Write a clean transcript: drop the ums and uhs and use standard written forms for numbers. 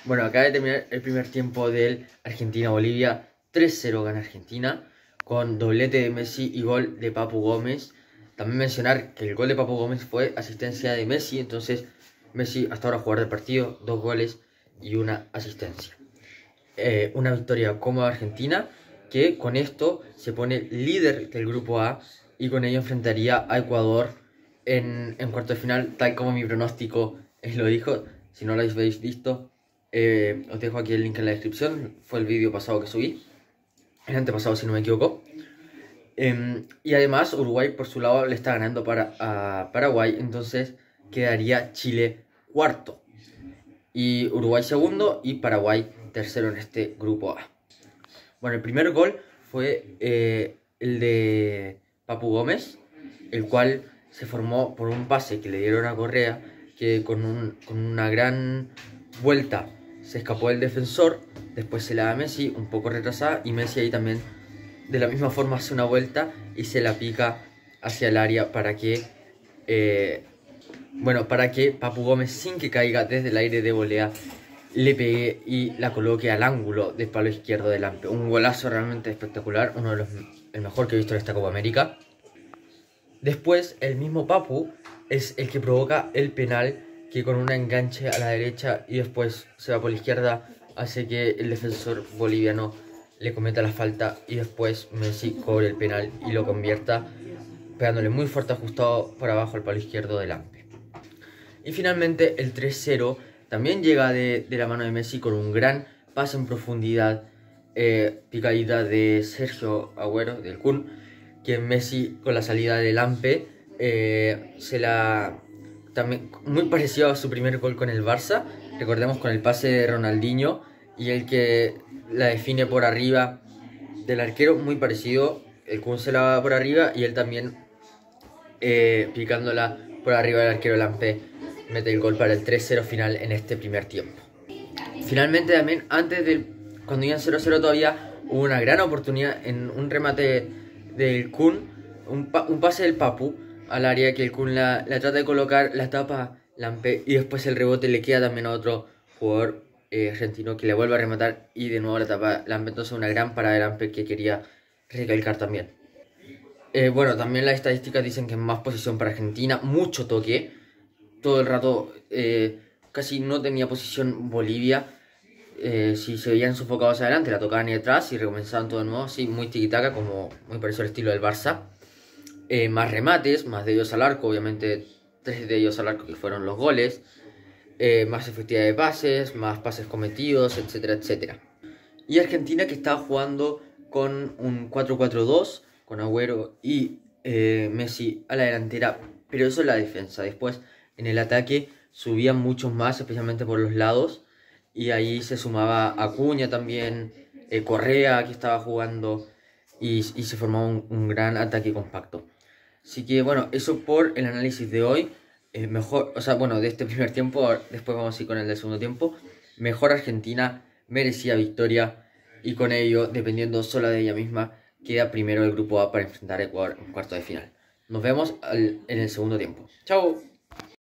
Bueno, acaba de terminar el primer tiempo del Argentina-Bolivia. 3-0 gana Argentina, con doblete de Messi y gol de Papu Gómez. También mencionar que el gol de Papu Gómez fue asistencia de Messi, entonces Messi hasta ahora jugador del partido, 2 goles y una asistencia. Una victoria cómoda Argentina, que con esto se pone líder del grupo A y con ello enfrentaría a Ecuador en cuarto de final, tal como mi pronóstico lo dijo. Si no lo habéis visto, os dejo aquí el link en la descripción. Fue el vídeo pasado que subí, el antepasado si no me equivoco. Y además Uruguay por su lado le está ganando a Paraguay, entonces quedaría Chile cuarto y Uruguay segundo y Paraguay tercero en este grupo A. Bueno, el primer gol fue el de Papu Gómez, el cual se formó por un pase que le dieron a Correa, que con una gran vuelta se escapó del defensor, después se la da a Messi, un poco retrasada, y Messi ahí también de la misma forma hace una vuelta y se la pica hacia el área para que Papu Gómez, sin que caiga desde el aire de volea, le pegue y la coloque al ángulo del palo izquierdo del Lampe. Un golazo realmente espectacular, el mejor que he visto en esta Copa América. Después el mismo Papu es el que provoca el penal, que con un enganche a la derecha y después se va por la izquierda hace que el defensor boliviano le cometa la falta y después Messi cobre el penal y lo convierta, pegándole muy fuerte ajustado por abajo al palo izquierdo del Lampe. Y finalmente el 3-0 también llega de la mano de Messi con un gran pase en profundidad, picadita de Sergio Agüero, del Kun, que Messi con la salida del Lampe también muy parecido a su primer gol con el Barça. Recordemos con el pase de Ronaldinho y el que la define por arriba del arquero, muy parecido. El Kun se la va por arriba y él también picándola por arriba del arquero Lampe mete el gol para el 3-0 final en este primer tiempo. Finalmente también, cuando iban 0-0 todavía, hubo una gran oportunidad en un remate del Kun, un pase del Papu al área que el Kun la trata de colocar, la tapa Lampe y después el rebote le queda también a otro jugador argentino que le vuelve a rematar y de nuevo la tapa Lampe. Entonces una gran parada de Lampe que quería recalcar también. Bueno, también las estadísticas dicen que más posición para Argentina, mucho toque. Todo el rato casi no tenía posición Bolivia. Si se veían sofocados adelante, la tocaban y detrás y recomenzaban todo de nuevo, así muy tiquitaca, como muy parecido al estilo del Barça. Más remates, más de ellos al arco, obviamente 3 de ellos al arco que fueron los goles. Más efectividad de pases, más pases cometidos, etcétera, etcétera. Y Argentina, que estaba jugando con un 4-4-2, con Agüero y Messi a la delantera, pero eso es la defensa. Después en el ataque subían muchos más, especialmente por los lados, y ahí se sumaba Acuña también, Correa que estaba jugando, y se formaba un gran ataque compacto. Así que bueno, eso por el análisis de hoy. De este primer tiempo. Después vamos a ir con el del segundo tiempo. Mejor Argentina, merecía victoria, y con ello, dependiendo solo de ella misma, queda primero el grupo A para enfrentar a Ecuador en cuarto de final. Nos vemos en el segundo tiempo. ¡Chao!